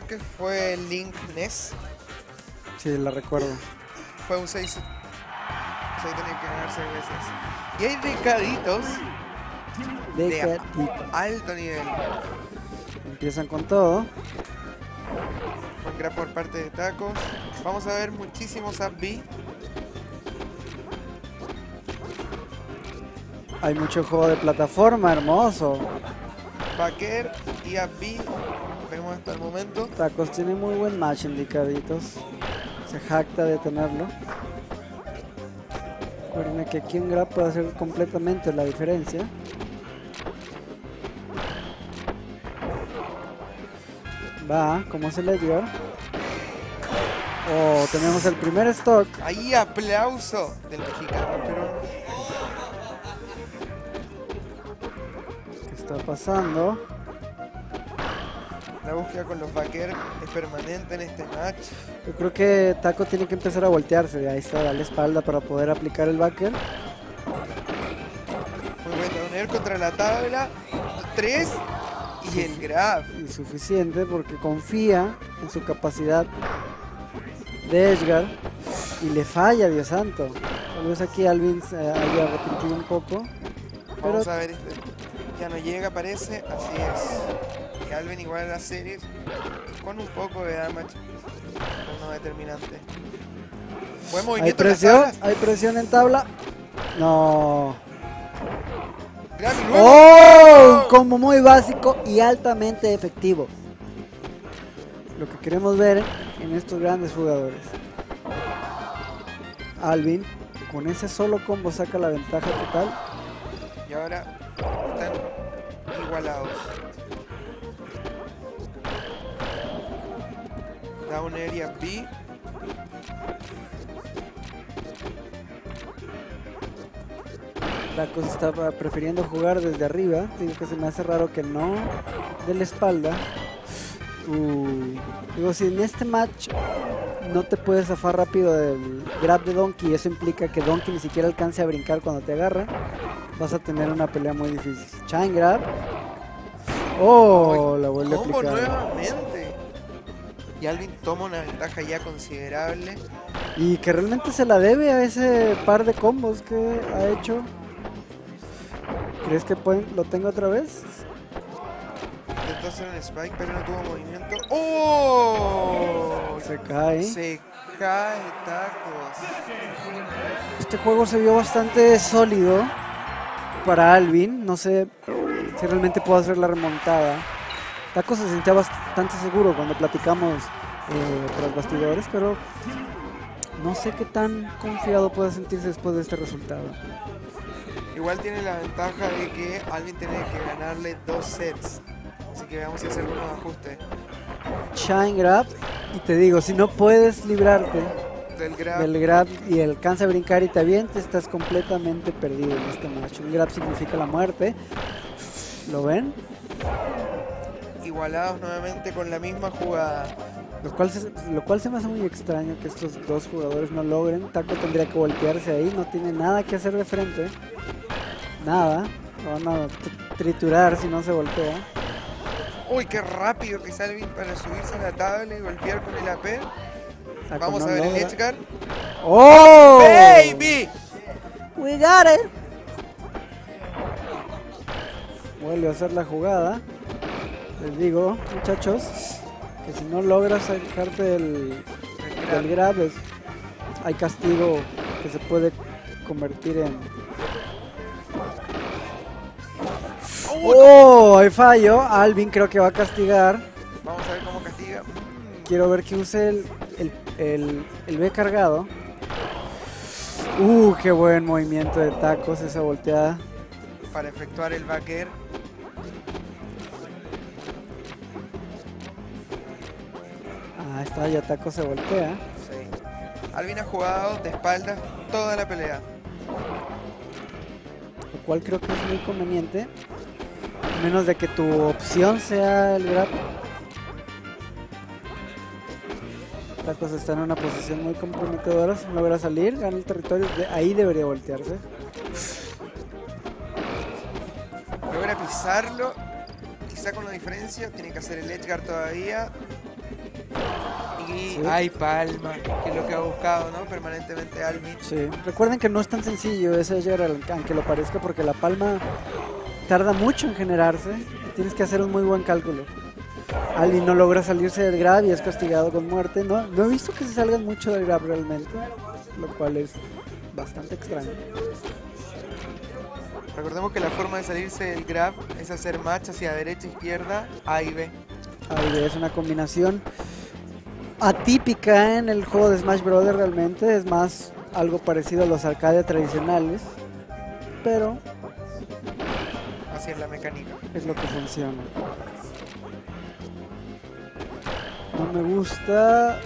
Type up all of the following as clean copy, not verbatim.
que fue Link Ness. Sí, la recuerdo. Fue un 6. O sea, tenía que ganar 6 veces. Y hay decaditos de alto nivel. Empiezan con todo. Buen grab por parte de Tacos. Vamos a ver muchísimos up B. Hay mucho juego de plataforma, hermoso. Backer y up B. Vemos hasta el momento. Tacos tiene muy buen match en decaditos. Se jacta de tenerlo. Recuerden que aquí un grab puede hacer completamente la diferencia. Va, como se le dio. Oh, tenemos el primer stock. Ahí aplauso del mexicano, pero ¿Qué está pasando? la búsqueda con los backer es permanente en este match. Yo creo que Taco tiene que empezar a voltearse. Ahí está, darle espalda para poder aplicar el backer. Muy buen downer contra la tabla. 3 y el grab. Insuficiente porque confía en su capacidad de Edgar y le falla, Dios santo. Tal vez aquí Alvin se haya arrepentido un poco. Pero Vamos a ver, ya no llega, parece. Así es. Y Alvin igual a la serie con un poco de damage, pero no determinante. Buen movimiento. hay presión en tabla. No. Grab y luego. ¡Oh! Un combo muy básico y altamente efectivo. Lo que queremos ver en estos grandes jugadores. Alvin con ese solo combo saca la ventaja total. Y ahora están igualados. Down area B. Tacos estaba prefiriendo jugar desde arriba. Digo que se me hace raro que no de la espalda. Digo, si en este match no te puedes zafar rápido del grab de Donkey, eso implica que Donkey ni siquiera alcance a brincar cuando te agarra, vas a tener una pelea muy difícil. Chain grab. Oh, la vuelve a Combo aplicar. nuevamente. Y Alvin toma una ventaja ya considerable. Y que realmente se la debe a ese par de combos que ha hecho. ¿Crees que lo tenga otra vez? Intentó hacer un spike, pero no tuvo movimiento. ¡Oh! Se cae. Se cae Tacos. Este juego se vio bastante sólido para Alvin. No sé si realmente puedo hacer la remontada. Taco se sentía bastante seguro cuando platicamos tras bastidores, pero no sé qué tan confiado puede sentirse después de este resultado. Igual tiene la ventaja de que Alvin tiene que ganarle 2 sets. Así que vamos a hacer algunos ajustes. Shine grab. Y te digo, si no puedes librarte Del grab. grab y alcanza a brincar y te avientes, estás completamente perdido en este match. Un grab significa la muerte. ¿Lo ven? Igualados nuevamente con la misma jugada. Lo cual se me hace muy extraño que estos dos jugadores no logren. Taco tendría que voltearse ahí, no tiene nada que hacer de frente. Nada. Lo van a triturar si no se voltea. Uy, qué rápido que es Alvin para subirse a la tabla y golpear con el AP. Taco Vamos no a ver el logra. edgeguard. ¡Oh! ¡Baby! We got it. Vuelve a hacer la jugada. Les digo, muchachos, que si no logras sacarte del grab, hay castigo que se puede convertir en... ¡Oh! Hay fallo. Alvin creo que va a castigar. Vamos a ver cómo castiga. Quiero ver que use el B cargado. Qué buen movimiento de Tacos, esa volteada. Para efectuar el backer. Ah, está, ya Tacos se voltea. Sí. Alvin ha jugado de espaldas toda la pelea. Lo cual creo que es muy conveniente. A menos de que tu opción sea el grab. Tacos está en una posición muy comprometedora. Si logra salir, gana el territorio. Ahí debería voltearse. Logra pisarlo y saca una diferencia. Tiene que hacer el edgeguard todavía. Y Sí. hay palma, que es lo que ha buscado, ¿no? Permanentemente Alvin. Sí. Recuerden que no es tan sencillo ese Edgeguard, aunque lo parezca, porque la palma tarda mucho en generarse. Tienes que hacer un muy buen cálculo. Alvin no logra salirse del grab y es castigado con muerte. No he visto que se salgan mucho del grab realmente, lo cual es bastante extraño. Recordemos que la forma de salirse del grab es hacer match hacia derecha, izquierda, A y B. Ahí es una combinación atípica en el juego de Smash Bros. Realmente es más algo parecido a los arcade tradicionales, pero Así es la mecánica. es lo que funciona. No me gusta.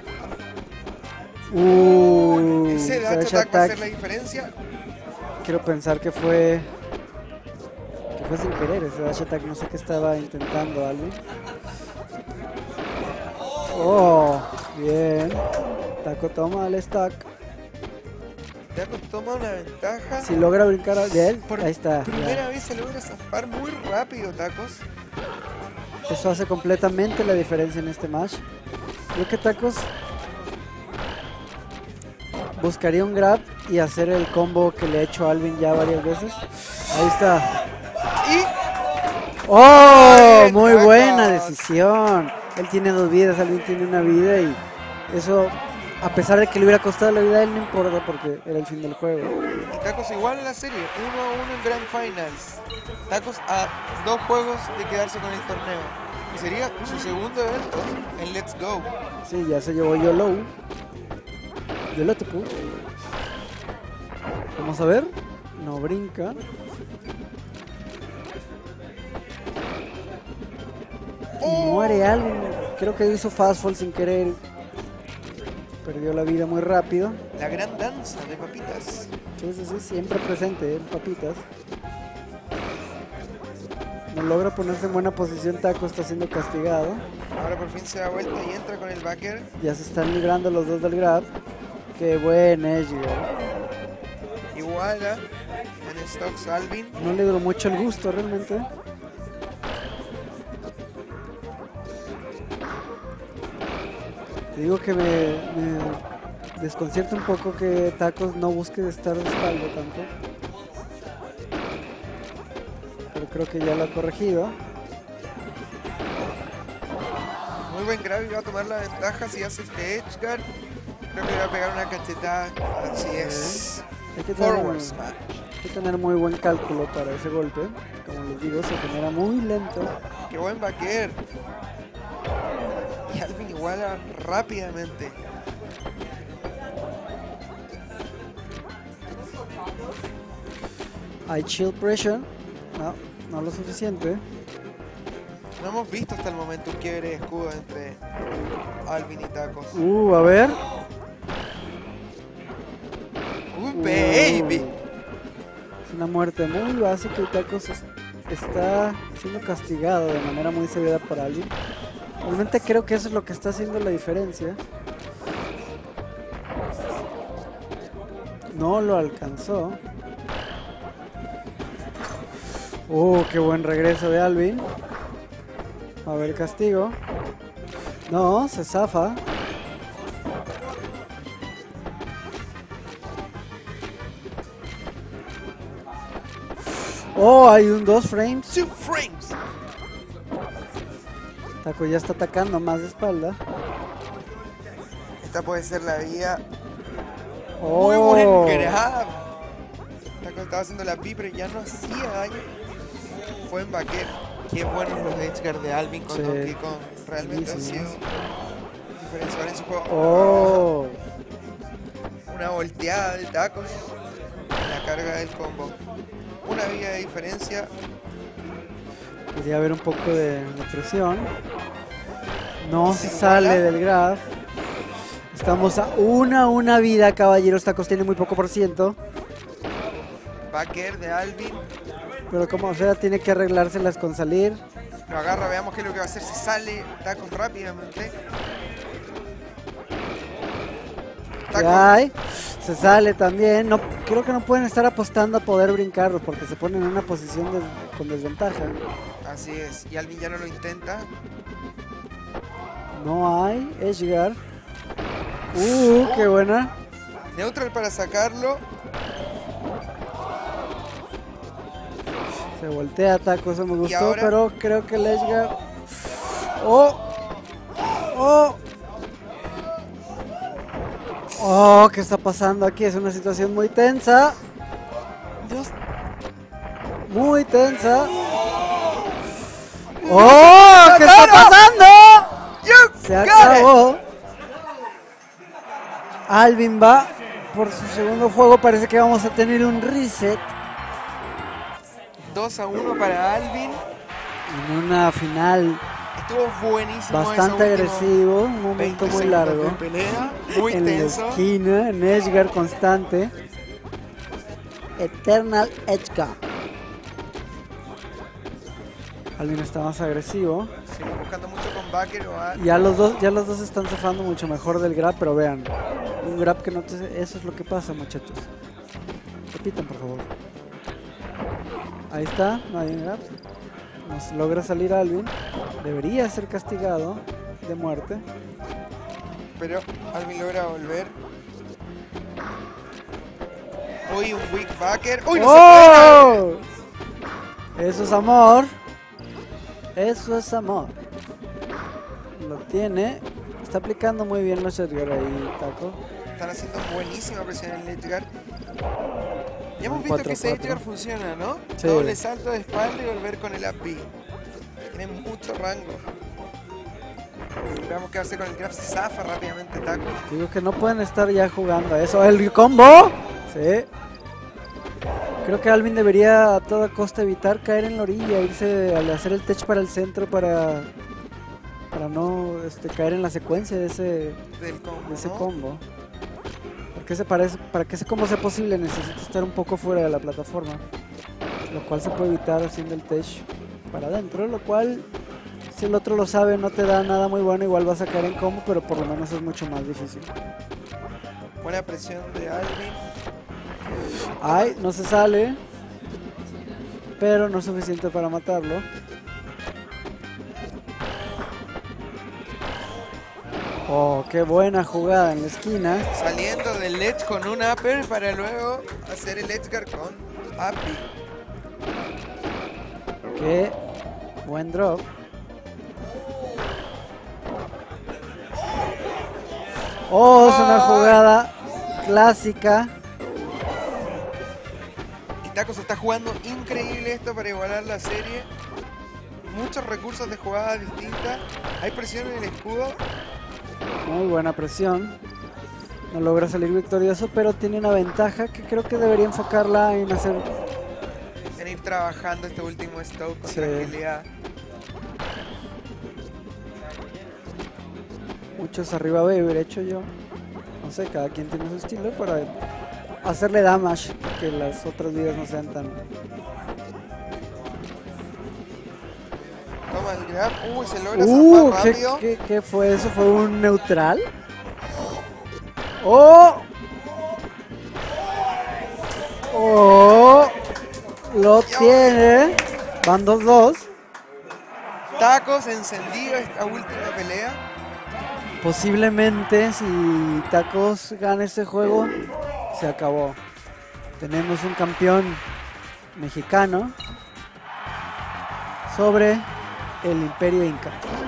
Ese dash attack va a hacer la diferencia. Quiero pensar que fue sin querer ese dash attack. No sé qué estaba intentando Alvin. Oh, bien. Taco toma el stack. Tacos toma una ventaja. Si logra brincar bien, Por ahí está. primera Ya. vez se logra zafar muy rápido, Tacos. Eso hace completamente la diferencia en este match. Creo que Tacos buscaría un grab y hacer el combo que le ha hecho Alvin ya varias veces. Ahí está. Y ¡Oh! Bien, Muy Tacos. buena decisión. Él tiene 2 vidas, Alvin tiene 1 vida y eso, a pesar de que le hubiera costado la vida a él, no importa porque era el fin del juego. Y Tacos igual en la serie, 1-1 en Grand Finals. Tacos a 2 juegos de quedarse con el torneo. Y sería su segundo evento en Let's Go. Sí, ya se llevó YOLO. YOLOTEPU. Vamos a ver. No brinca. Y muere Alvin. Creo que hizo fast fall sin querer. Perdió la vida muy rápido. La gran danza de papitas. Sí, sí, sí, siempre presente, papitas. No logra ponerse en buena posición. Taco está siendo castigado. Ahora por fin se da vuelta y entra con el backer. Ya se están librando los dos del grab. Qué buen Edgeguard. Iguala en stocks Alvin. No le duró mucho el gusto realmente. Te digo que me desconcierta un poco que Tacos no busque estar de espalda tanto. Pero creo que ya lo ha corregido. Muy buen grab y va a tomar la ventaja si hace este Edgeguard. Creo que le va a pegar una cachetada. Así es. Hay que tener, Forward smash. hay que tener muy buen cálculo para ese golpe. Como les digo, se genera muy lento. Qué buen backer. Y Alvin iguala rápidamente. Hay chill pressure. No, no lo suficiente. No hemos visto hasta el momento un quiebre de escudo entre Alvin y Tacos. A ver. Baby. Es una muerte muy básica y Tacos está siendo castigado de manera muy severa por alguien. Realmente creo que eso es lo que está haciendo la diferencia. No lo alcanzó. Qué buen regreso de Alvin. A ver el castigo. No, se zafa. Hay un 2 frames. 2 frames. Taco ya está atacando más de espalda. Esta puede ser la vía. Muy buen grab. Taco estaba haciendo la pi, pero ya no hacía daño. Fue en backer. Qué buenos los Edgeguard de Alvin con Sí. Donkey Kong. Realmente han sido Buenísimos. diferenciador en su juego. Oh. Una volteada del Tacos. La carga del combo. Una vía de diferencia. Quería ver un poco de presión. No se Se sale iguala. del graph. Estamos a una vida, caballeros. Tacos tiene muy poco por ciento. Backer de Alvin. Pero como sea, tiene que arreglárselas con salir. Lo agarra, veamos qué es lo que va a hacer. Se sale Tacos rápidamente. ¿Qué hay? Se sale también. No, creo que no pueden estar apostando a poder brincarlo porque se ponen en una posición con desventaja. Así es. Y Alvin ya no lo intenta. No hay. Edgeguard. Qué buena. Neutral para sacarlo. Se voltea Taco, eso me gustó, ahora? pero creo que el Edgeguard... ¡Oh! ¿Qué está pasando aquí? Es una situación muy tensa. Dios. Muy tensa. ¿Qué está pasando? Se acabó. Alvin va por su segundo juego. Parece que vamos a tener un reset. 2-1 para Alvin. En una final Estuvo buenísimo. bastante agresivo. Un momento muy largo. De pelea, muy En tenso. la esquina, en Edgeguard constante. Eternal Edgeguard. Alvin está más agresivo. Sí, buscando mucho con backer o a... Ya los dos están zafando mucho mejor del grab, pero vean, un grab que no te... Eso es lo que pasa, muchachos. Repitan, por favor. Ahí está, no hay un grab. Nos logra salir Alvin. Debería ser castigado de muerte. Pero Alvin logra volver. Uy, un weak backer. Uy, no se puede. Eso es amor. Eso es amor. Lo tiene. Está aplicando muy bien los Edgeguard ahí, Taco. Están haciendo buenísima presión en el Edgeguard. Ya hemos Un visto que ese 4-4. Edgeguard funciona, ¿no? Sí. Doble salto de espalda y volver con el AP. Tiene mucho rango. Veamos qué hace con el grab. Se zafa rápidamente Taco. Digo que no pueden estar ya jugando a eso. ¡El combo! Sí. Creo que Alvin debería a toda costa evitar caer en la orilla, irse al hacer el tech para el centro para no caer en la secuencia de ese Del combo. Para que ese combo sea posible necesita estar un poco fuera de la plataforma, lo cual se puede evitar haciendo el tech para adentro, lo cual si el otro lo sabe no te da nada muy bueno, igual vas a caer en combo, pero por lo menos es mucho más difícil. Buena presión de Alvin. Ay, no se sale, pero no es suficiente para matarlo. Oh, qué buena jugada en la esquina. Saliendo del ledge con un upper para luego hacer el Edgeguard con API. Qué buen drop. Oh, es una jugada clásica. Y Taco se está jugando increíble esto para igualar la serie. Muchos recursos de jugadas distintas. Hay presión en el escudo. Muy buena presión. No logra salir victorioso, pero tiene una ventaja que creo que debería enfocarla en hacer... En ir trabajando este último stop con Sí. tranquilidad. Muchos arriba B hubiera hecho yo. No sé, cada quien tiene su estilo para hacerle damage, que las otras vidas no sean tan... Toma el grab. Se logra zafar rápido. ¿Qué fue eso? ¿Fue un neutral? ¡Oh! ¡Oh! Lo tiene. Van 2-2. Tacos encendido esta última pelea. Posiblemente si Tacos gana este juego, se acabó. Tenemos un campeón mexicano sobre el Imperio Inca.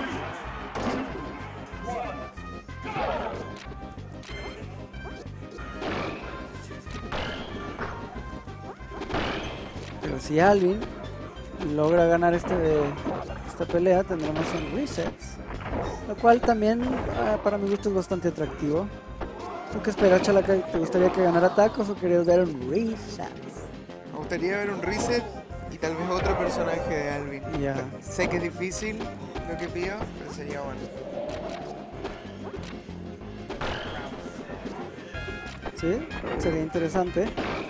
Pero si Alvin logra ganar esta pelea, tendremos un reset, lo cual también para mi gusto es bastante atractivo. ¿Tú qué esperas, Chalaca? ¿Te gustaría que ganara Tacos o querías ver un reset? Me gustaría ver un reset y tal vez otro personaje de Alvin. Ya. Sé que es difícil lo que pido, pero sería bueno. Sí, sería interesante.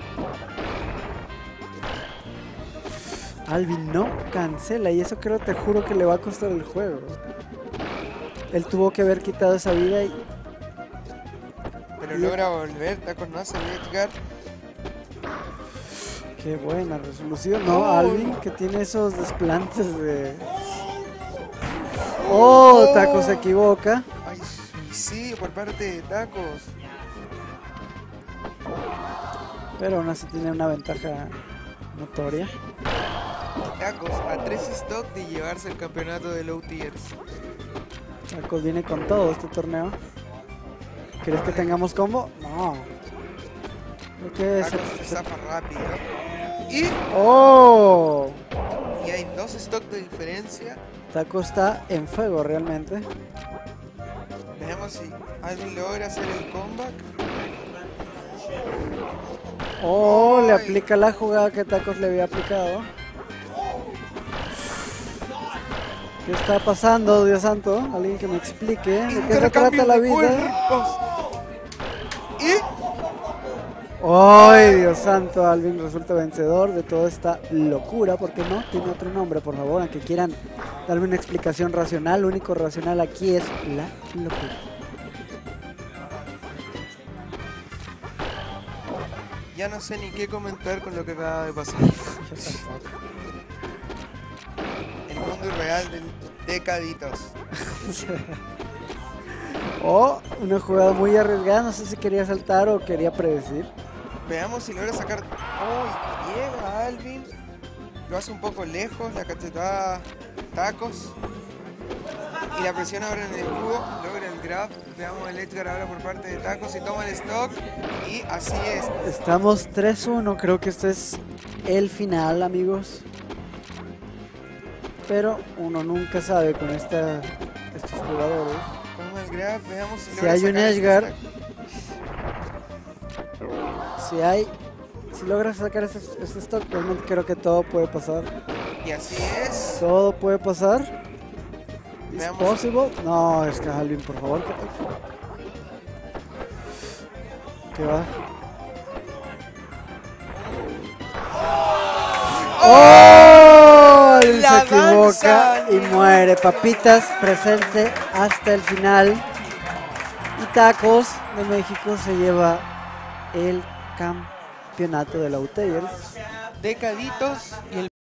Alvin no cancela y eso creo, te juro que le va a costar el juego. Él tuvo que haber quitado esa vida y... Pero logra volver, Tacos no hace el Edgeguard. Qué buena resolución, ¿no? Alvin, que tiene esos desplantes de... Oh, Tacos se equivoca. Ay, sí, por parte de Tacos. Pero aún así tiene una ventaja notoria. Tacos a 3 stock de llevarse el campeonato de low tiers. Tacos viene con todo este torneo. ¿Crees que tengamos combo? No. Creo que Tacos se zafa rápido. ¡Oh! Y hay 2 stock de diferencia. Taco está en fuego realmente. Veamos si Alvin logra hacer el comeback. Oh, le Ay. aplica la jugada que Tacos le había aplicado. ¿Qué está pasando, Dios santo? Alguien que me explique de qué se Intercambio trata la de vida. cuerpos. Y ¡Ay, Dios santo! Alvin resulta vencedor de toda esta locura. ¿Por qué no? Tiene otro nombre, por favor. Aunque quieran darme una explicación racional, lo único racional aquí es la locura. ya no sé ni qué comentar con lo que acaba de pasar. El mundo irreal del Decaditos. Oh, una jugada muy arriesgada. No sé si quería saltar o quería predecir. Veamos si logra sacar. ¡Oh! Llega Alvin. Lo hace un poco lejos. La cachetada Tacos. Y la presión ahora en el escudo. Logra el grab. Veamos el Edgar ahora por parte de Tacos. Y toma el stock. Y así es. Estamos 3-1. Creo que este es el final, amigos. Pero uno nunca sabe con estos jugadores. Toma el grab. Veamos si Si logra hay un sacar ese Edgar. stack. Si logras sacar ese stock, realmente creo que todo puede pasar. Y así es. Todo puede pasar. ¿Es Veamos. possible? No, es que Alvin, por favor. ¿Qué va? ¡Oh! Alvin se La equivoca danza, y niño. muere. Papitas presente hasta el final. Y Tacos de México se lleva el campeonato de la UTEIERS. Decaditos y el